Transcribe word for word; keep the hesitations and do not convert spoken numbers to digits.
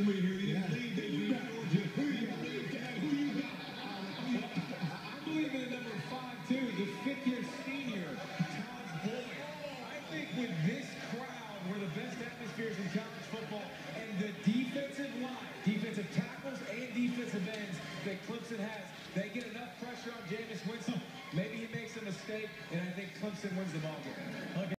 over here. He didn't leave this year, Georgia. Who you got? Who you got? I believe in number five, too, the fifth-year senior, Thomas Boyd. I think with this crowd, where the best atmospheres in college football, and the defensive line, defensive tackles and defensive ends that Clemson has, they get enough pressure on Jameis Winston. Maybe he makes a mistake, and I think Clemson wins the ball game.